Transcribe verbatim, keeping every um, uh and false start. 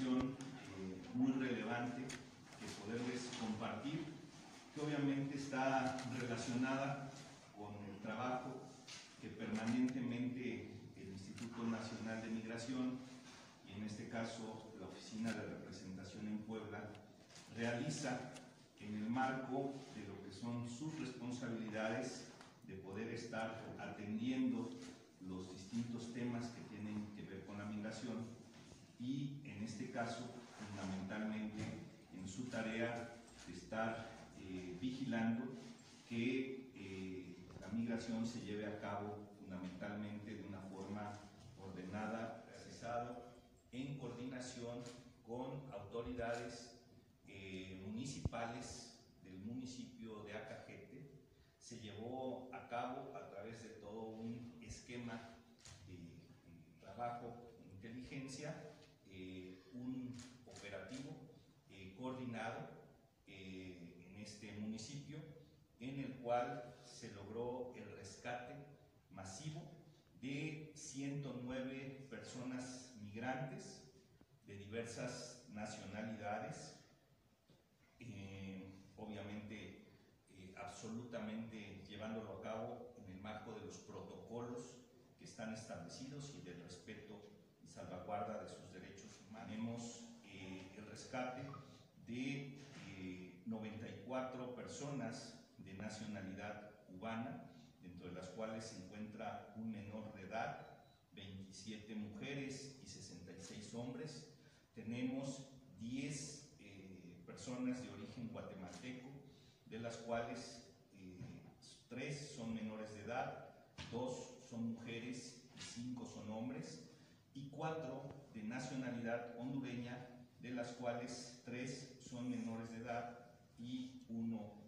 información eh, muy relevante que poderles compartir, que obviamente está relacionada con el trabajo que permanentemente el Instituto Nacional de Migración, y en este caso la Oficina de Representación en Puebla, realiza en el marco de lo que son sus responsabilidades de poder estar atendiendo los distintos temas que tienen que ver con la migración, y en este caso fundamentalmente en su tarea de estar eh, vigilando que eh, la migración se lleve a cabo fundamentalmente de una forma ordenada, realizado en coordinación con autoridades eh, municipales del municipio de Acajete. Se llevó a cabo a través de todo un esquema de, de trabajo de inteligencia, eh, un operativo eh, coordinado eh, en este municipio, en el cual se logró el rescate masivo de ciento nueve personas migrantes de diversas nacionalidades, eh, obviamente eh, absolutamente llevándolo a cabo en el marco de los protocolos que están establecidos y del respeto y salvaguarda de sus derechos humanos. Tenemos eh, el rescate de eh, noventa y cuatro personas de nacionalidad cubana, dentro de las cuales se encuentra un menor de edad, veintisiete mujeres y sesenta y seis hombres. Tenemos diez eh, personas de origen guatemalteco, de las cuales eh, tres son menores de edad, dos son mujeres y cinco son hombres, y cuatro de nacionalidad hondureña, de las cuales tres son menores de edad y uno